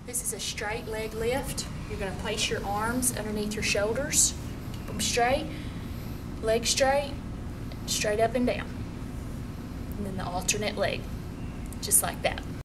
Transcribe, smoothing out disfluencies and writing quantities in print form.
This is a straight leg lift. You're going to place your arms underneath your shoulders, keep them straight, leg straight, straight up and down. And then the alternate leg, just like that.